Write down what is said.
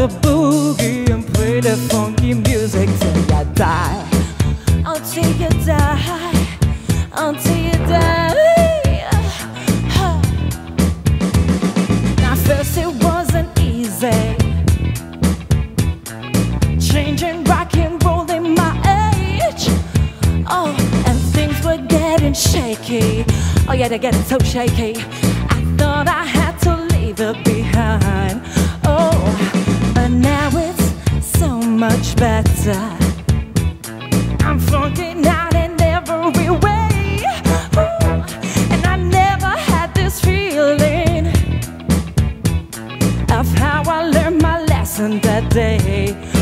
the boogie and play the funky music till you die. Until you die, until you die. Now first it wasn't easy, changing rock and roll in my age. Oh, and things were getting shaky. Oh yeah, they're getting so shaky. I thought I had to leave it behind. Oh, but now it's so much better. I'm funky out in every way. Ooh, and I never had this feeling of how I learned my lesson that day.